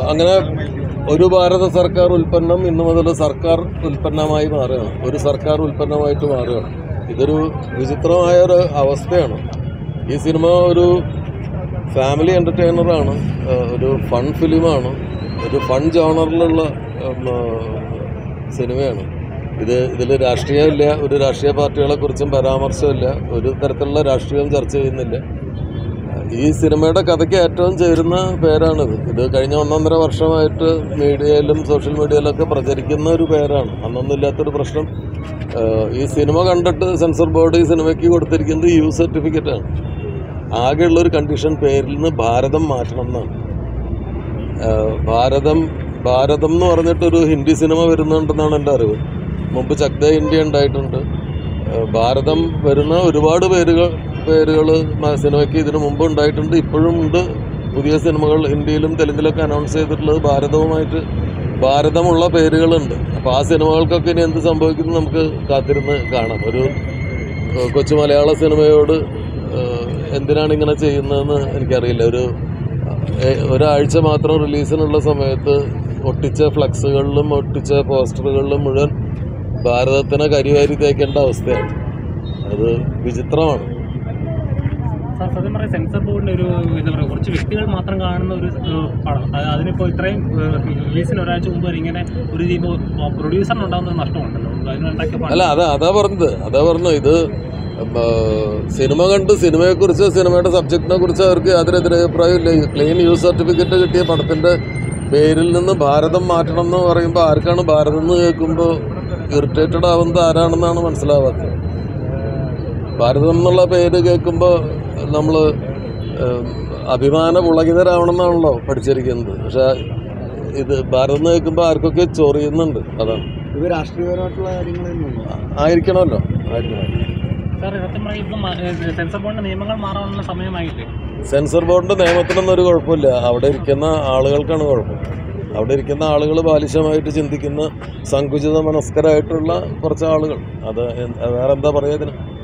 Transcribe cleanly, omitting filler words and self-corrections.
അങ്ങനെ ഒരു ഭാരത സർക്കാർ ഉൽപ്പന്നം ഇന്നു മുതൽ സർക്കാർ ഉൽപ്പന്നമായി മാറുകയാണ്, ഒരു സർക്കാർ ഉൽപ്പന്നമായിട്ട് മാറുകയാണ്. ഇതൊരു വിചിത്രമായ ഒരു അവസ്ഥയാണ്. ഈ സിനിമ ഒരു ഫാമിലി എൻ്റർടൈനറാണ്, ഒരു ഫൺ ഫിലിമാണ്, ഒരു ഫൺ ജോണറിലുള്ള സിനിമയാണ്. ഇതിൽ രാഷ്ട്രീയമില്ല, ഒരു രാഷ്ട്രീയ പാർട്ടികളെക്കുറിച്ചും പരാമർശമില്ല, ഒരു തരത്തിലുള്ള രാഷ്ട്രീയം ചർച്ച ചെയ്യുന്നില്ല. ഈ സിനിമയുടെ കഥയ്ക്ക് ഏറ്റവും ചേരുന്ന പേരാണിത്. ഇത് കഴിഞ്ഞ 1.5 വർഷമായിട്ട് മീഡിയയിലും സോഷ്യൽ മീഡിയയിലൊക്കെ പ്രചരിക്കുന്ന ഒരു പേരാണ്. അന്നൊന്നും ഇല്ലാത്തൊരു പ്രശ്നം. ഈ സിനിമ കണ്ടിട്ട് സെൻസർ ബോർഡ് ഈ സിനിമയ്ക്ക് കൊടുത്തിരിക്കുന്നത് യു സർട്ടിഫിക്കറ്റാണ്. ആകെയുള്ളൊരു കണ്ടീഷൻ പേരിൽ നിന്ന് ഭാരതം മാറ്റണം എന്നാണ്. ഭാരതം എന്ന് പറഞ്ഞിട്ടൊരു ഹിന്ദി സിനിമ വരുന്നുണ്ടെന്നാണ് എൻ്റെ അറിവ്. മുമ്പ് ചക് ദേ ഇന്ത്യ ഉണ്ടായിട്ടുണ്ട്. ഭാരതം വരുന്ന ഒരുപാട് പേരുകൾ സിനിമയ്ക്ക് ഇതിനു മുമ്പ് ഉണ്ടായിട്ടുണ്ട്, ഇപ്പോഴും ഉണ്ട്. പുതിയ സിനിമകൾ ഹിന്ദിയിലും തെലുങ്കിലൊക്കെ അനൗൺസ് ചെയ്തിട്ടുള്ളത് ഭാരതമുള്ള പേരുകളുണ്ട്. അപ്പോൾ ആ സിനിമകൾക്കൊക്കെ ഇനി എന്ത് സംഭവിക്കുന്നു നമുക്ക് കാത്തിരുന്ന് കാണാം. ഒരു കൊച്ചു മലയാള സിനിമയോട് എന്തിനാണ് ഇങ്ങനെ ചെയ്യുന്നതെന്ന് എനിക്കറിയില്ല. ഒരാഴ്ച മാത്രം റിലീസിനുള്ള സമയത്ത് ഒട്ടിച്ച ഫ്ലക്സുകളിലും ഒട്ടിച്ച പോസ്റ്ററുകളിലും മുഴുവൻ ഭാരതത്തിനെ കരിവാരി തേക്കേണ്ട അവസ്ഥയാണ്. അത് വിചിത്രമാണ്. സത്യം പറയാം, സെൻസർ ബോർഡിൻ്റെ ഒരു എന്താ പറയുക, കുറച്ച് വ്യക്തികൾ മാത്രം കാണുന്ന ഒരു പടം. അതിനിപ്പോൾ ഇത്രയും റിലീസിന് ഒരാഴ്ച മുമ്പ് ഇങ്ങനെ ഒരു പ്രൊഡ്യൂസറിനുണ്ടാകുന്ന നഷ്ടമുണ്ടല്ലോ. അല്ല, അതാ പറഞ്ഞു. ഇത് സിനിമ കണ്ട് സിനിമയെക്കുറിച്ച്, സിനിമയുടെ സബ്ജക്റ്റിനെ കുറിച്ച് അവർക്ക് യാതൊരു അഭിപ്രായമില്ല. ക്ലീൻ യൂസ് സർട്ടിഫിക്കറ്റ് കിട്ടിയ പടത്തിൻ്റെ പേരിൽ നിന്ന് ഭാരതം മാറ്റണം എന്ന് പറയുമ്പോൾ ആർക്കാണ് ഭാരതം എന്ന് കേൾക്കുമ്പോൾ ഇറിറ്റേറ്റഡ് ആവുന്നത് ആരാണെന്നാണ് മനസ്സിലാവാത്തത്. ഭാരതം എന്നുള്ള പേര് കേൾക്കുമ്പോൾ നമ്മൾ അഭിമാന പുളകിതരാവണമെന്നാണല്ലോ പഠിച്ചിരിക്കുന്നത്. പക്ഷെ ഇത് ഭാരതം എന്ന് കേൾക്കുമ്പോൾ ആർക്കൊക്കെ ചൊറിയുന്നുണ്ട്. അതാണ്. ഇത് രാഷ്ട്രീയപരമായിട്ടുള്ള ആയിരിക്കണമല്ലോ. സെൻസർ ബോർഡിന്റെ നിയമങ്ങൾ മാറാനുള്ള സമയമായില്ലേ? സെൻസർ ബോർഡിന്റെ നിയമത്തിനൊന്നും ഒരു കുഴപ്പമില്ല. അവിടെ ഇരിക്കുന്ന ആളുകൾക്കാണ് കുഴപ്പം. അവിടെ ഇരിക്കുന്ന ആളുകൾ ബാലിശമായിട്ട് ചിന്തിക്കുന്ന സങ്കുചിത മനസ്കരായിട്ടുള്ള കുറച്ച് ആളുകൾ. അത് വേറെ എന്താ പറയുക ഇതിന്?